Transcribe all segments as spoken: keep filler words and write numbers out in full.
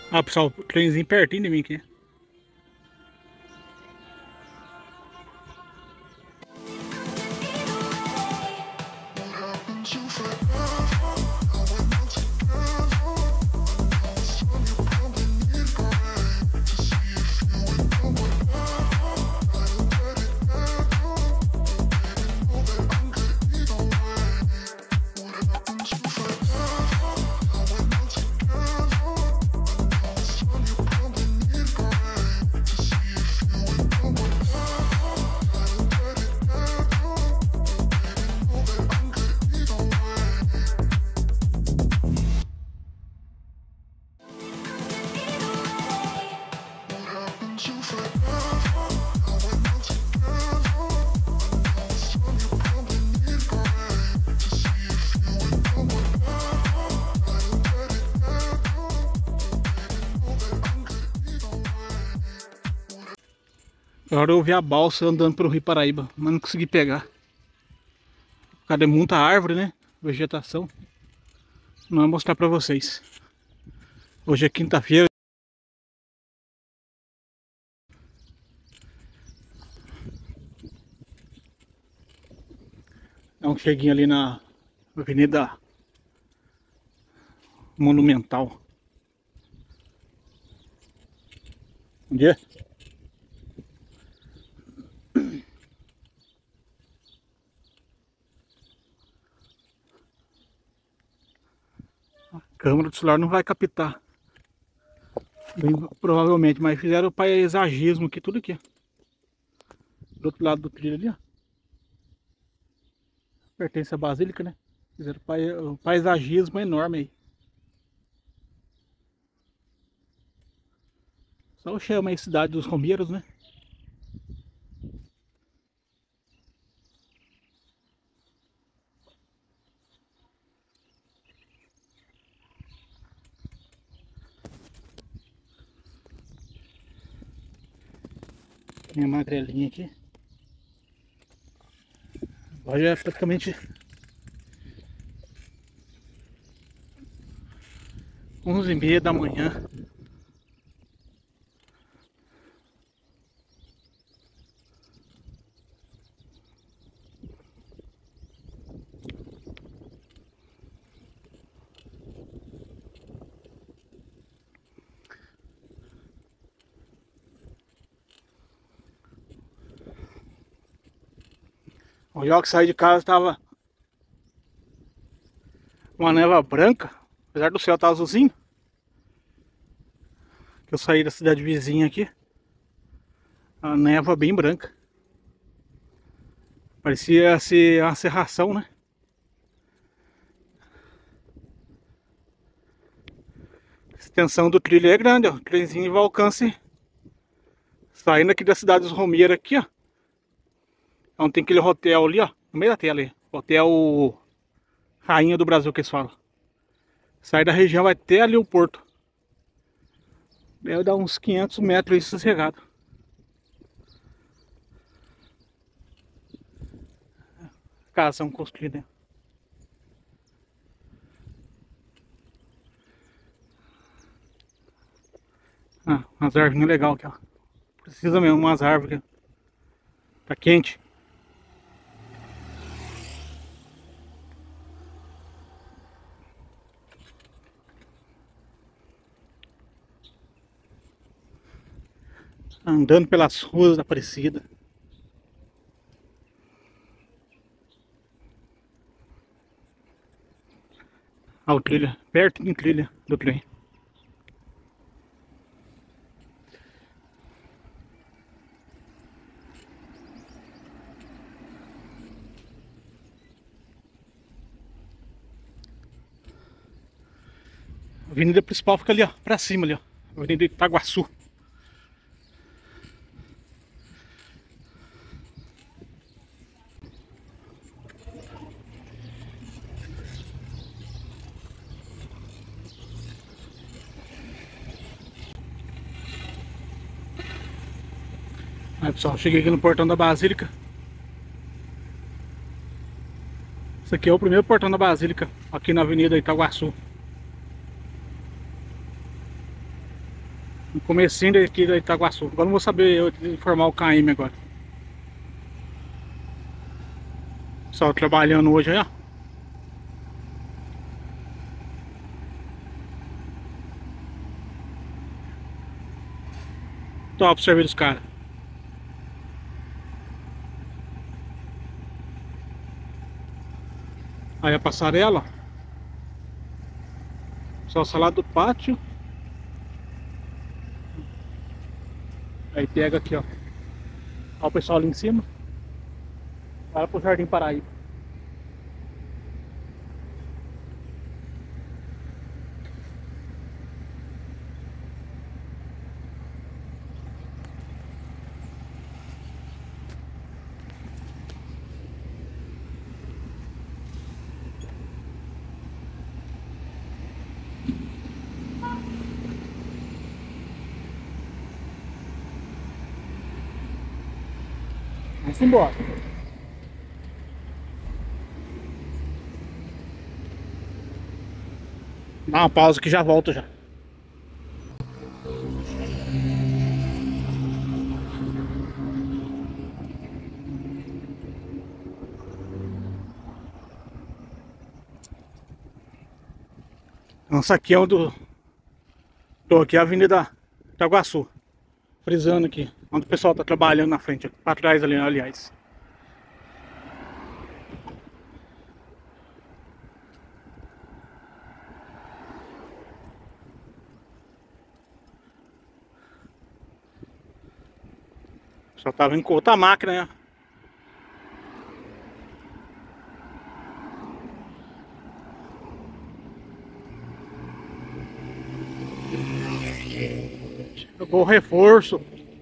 Ah, pessoal, o trenzinho pertinho de mim aqui. Agora eu vi a balsa andando pelo Rio Paraíba, mas não consegui pegar. Por causa de muita árvore, né? Vegetação. Não vou mostrar pra vocês. Hoje é quinta-feira. Dá um cheguinho ali na Avenida Monumental. Bom dia. A câmera do celular não vai captar. Bem, provavelmente, mas fizeram o paisagismo aqui, tudo aqui. Do outro lado do trilho ali, ó. Pertence à Basílica, né? Fizeram o paisagismo enorme aí. Só chama aí Cidade dos Romeiros, né? Minha magrelinha aqui. Agora já é praticamente onze e meia da manhã. O dia que saí de casa tava uma névoa branca, apesar do céu estar azulzinho. Que eu saí da cidade vizinha aqui, a névoa bem branca. Parecia ser uma serração, né? A extensão do trilho é grande, ó. O trenzinho vai alcance saindo aqui da cidade dos Romeiros aqui, ó. Então tem aquele hotel ali, ó, no meio da tela aí. Hotel Rainha do Brasil, que eles falam. Sai da região, vai até ali o porto. Deve dar uns quinhentos metros aí sossegado. Casas são construídas. Ah, umas árvores legais aqui, ó. Precisa mesmo, umas árvores aqui. Tá quente. Andando pelas ruas da Aparecida. Ah, o trilha, perto de trilha do trem. A avenida principal fica ali, ó, pra cima ali, ó. Avenida Itaguaçu. Aí pessoal, cheguei aqui no portão da Basílica. Esse aqui é o primeiro portão da Basílica, aqui na Avenida Itaguaçu. No comecinho daqui da Itaguaçu. Agora não vou saber eu informar o K M agora. Pessoal trabalhando hoje aí, ó. Top o serviço dos caras. Aí a passarela, ó. Só o lado do pátio. Aí pega aqui, ó. Olha o pessoal ali em cima. Vai pro Jardim Paraíba. Vamos embora. Dá uma pausa que já volto já. Então, essa aqui é onde tô aqui, é a Avenida Itaguaçu. Frisando aqui, onde o pessoal tá trabalhando na frente, pra trás ali, aliás. Só tava em outra máquina, né? Chegou o reforço.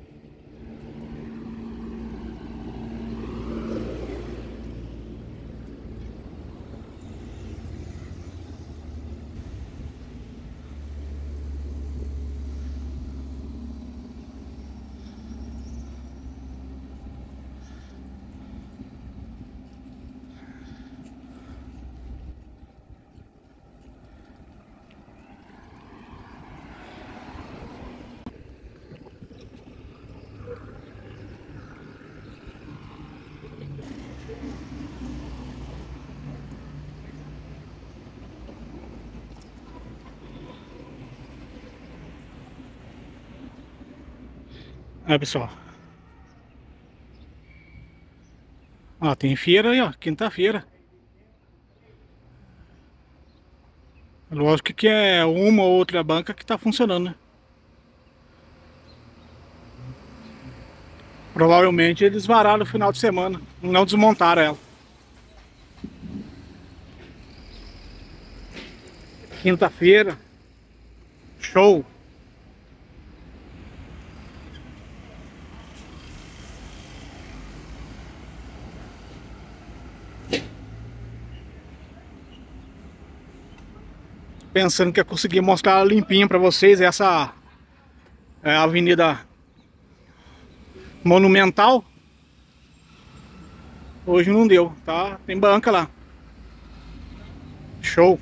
Aí, pessoal. Ó, tem feira aí, ó. Quinta-feira. Lógico que é uma ou outra banca que tá funcionando, né? Provavelmente eles vararam no final de semana. Não desmontaram ela. Quinta-feira. Show. Pensando que ia conseguir mostrar ela limpinha pra vocês. Essa é a Avenida Monumental. Hoje não deu, tá? Tem banca lá. Show.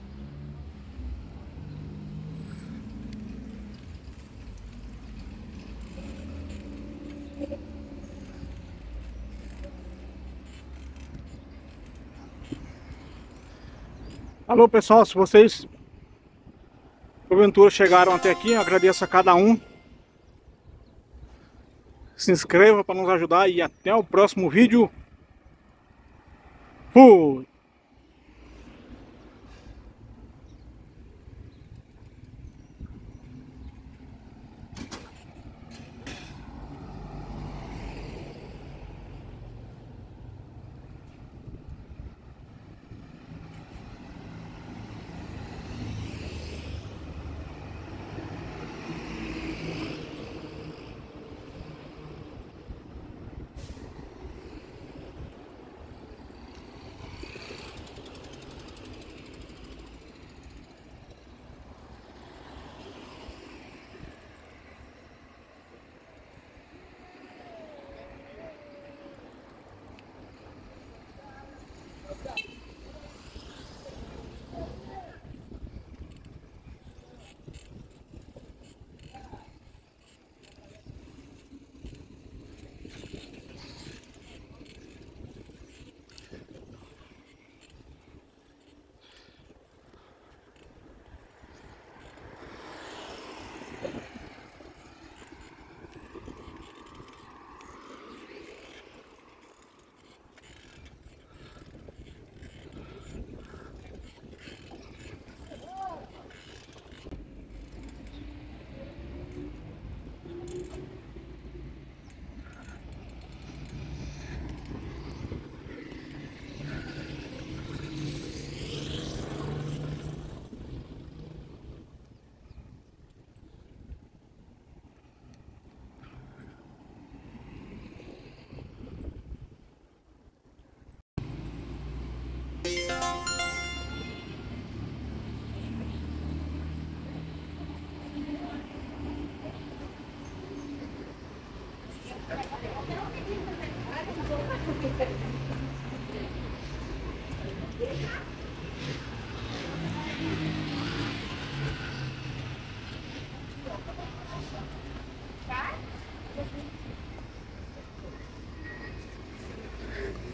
Alô, pessoal, se vocês porventura chegaram até aqui, eu agradeço a cada um. Se inscreva para nos ajudar e até o próximo vídeo. Fui!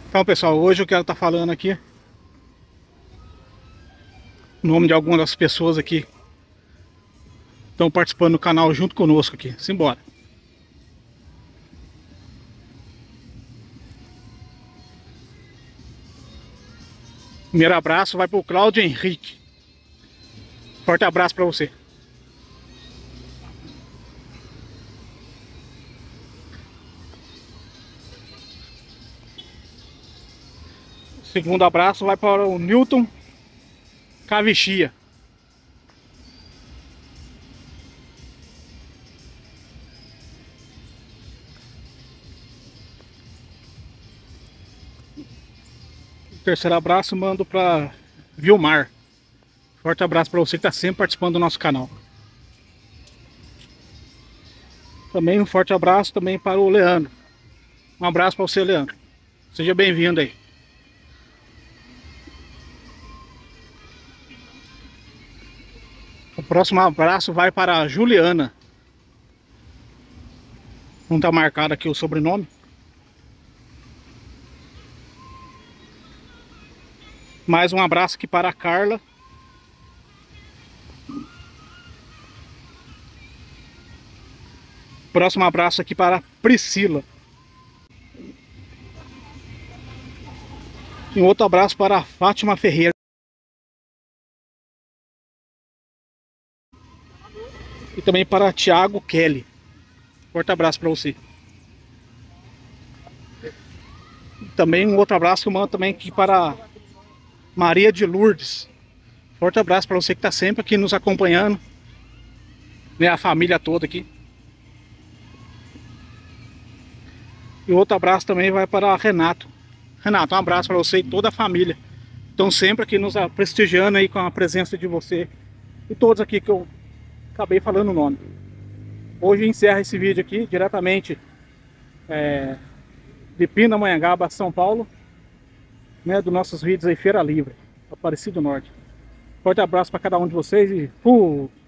Então, pessoal, hoje eu quero estar falando aqui o nome de algumas das pessoas aqui que estão participando do canal junto conosco aqui. Simbora. Primeiro abraço vai para o Cláudio Henrique. Forte abraço para você. Segundo abraço vai para o Newton Cavixia. O terceiro abraço mando para Vilmar. Forte abraço para você que está sempre participando do nosso canal. Também um forte abraço também para o Leandro. Um abraço para você, Leandro. Seja bem-vindo aí. O próximo abraço vai para a Juliana. Não está marcado aqui o sobrenome. Mais um abraço aqui para a Carla. Próximo abraço aqui para a Priscila. E um outro abraço para a Fátima Ferreira. E também para Thiago Kelly. Forte abraço para você. Também um outro abraço que eu mando também aqui para Maria de Lourdes. Forte abraço para você que está sempre aqui nos acompanhando, né, a família toda aqui. E outro abraço também vai para Renato. Renato, um abraço para você e toda a família. Estão sempre aqui nos prestigiando aí com a presença de você e todos aqui que eu acabei falando o nome. Hoje encerra esse vídeo aqui diretamente é, de Pindamonhangaba, São Paulo, né, dos nossos vídeos aí Feira Livre, Aparecido do Norte. Forte abraço para cada um de vocês e fui!